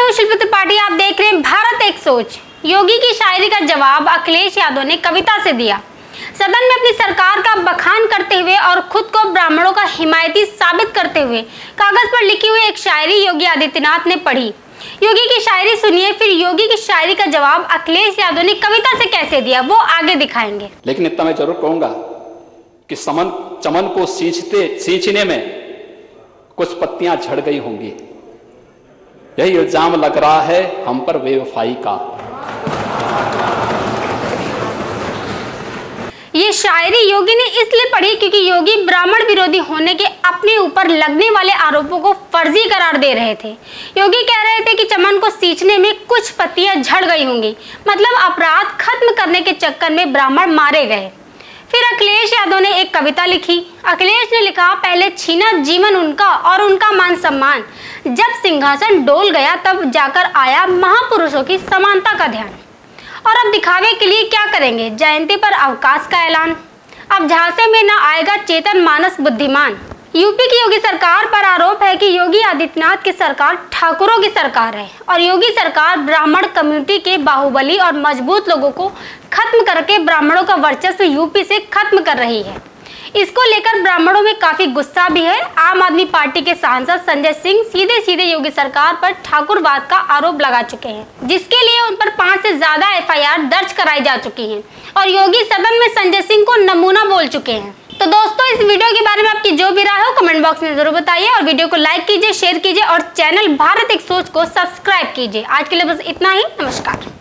हूँ शिल्पी त्रिपाठी, आप देख रहे हैं भारत एक सोच। योगी की शायरी का जवाब अखिलेश यादव ने कविता से दिया। सदन में अपनी सरकार का बखान करते हुए और खुद को ब्राह्मणों का हिमायती साबित करते हुए कागज पर लिखी हुई एक शायरी योगी आदित्यनाथ ने पढ़ी। योगी की शायरी सुनिए, फिर योगी की शायरी का जवाब अखिलेश यादव ने कविता से कैसे दिया वो आगे दिखाएंगे। लेकिन इतना मैं जरूर कहूंगा कि चमन को सींचने में कुछ पत्तियां झड़ गई होंगी। यही इल्जाम लग रहा है हम पर बेवफाई का। ये शायरी योगी ने इसलिए पढ़ी क्योंकि योगी ब्राह्मण विरोधी होने के अपने ऊपर लगने वाले आरोपों को फर्जी करार दे रहे थे। योगी कह रहे थे कि चमन को सींचने में कुछ पत्तियां झड़ गई होंगी, मतलब अपराध खत्म करने के चक्कर में ब्राह्मण मारे गए। फिर अखिलेश यादव ने एक कविता लिखी। अखिलेश ने लिखा, पहले छीना जीवन उनका और उनका मान सम्मान, जब सिंहासन डोल गया तब जाकर आया महापुरुषों की समानता का ध्यान। और अब दिखावे के लिए क्या करेंगे, जयंती पर अवकाश का ऐलान। अब झांसे में न आएगा चेतन मानस बुद्धिमान। यूपी की योगी सरकार पर आरोप है कि योगी आदित्यनाथ की सरकार ठाकुरों की सरकार है और योगी सरकार ब्राह्मण कम्युनिटी के बाहुबली और मजबूत लोगों को खत्म करके ब्राह्मणों का वर्चस्व यूपी से खत्म कर रही है। इसको लेकर ब्राह्मणों में काफी गुस्सा भी है। आम आदमी पार्टी के सांसद संजय सिंह सीधे सीधे योगी सरकार पर ठाकुरवाद का आरोप लगा चुके हैं, जिसके लिए उन पर 5 से ज्यादा FIR दर्ज कराई जा चुकी हैं और योगी सदन में संजय सिंह को नमूना बोल चुके हैं। तो दोस्तों, इस वीडियो के बारे में आपकी जो भी राय हो कमेंट बॉक्स में जरूर बताइए और वीडियो को लाइक कीजिए, शेयर कीजिए और चैनल भारत एक सोच को सब्सक्राइब कीजिए। आज के लिए बस इतना ही। नमस्कार।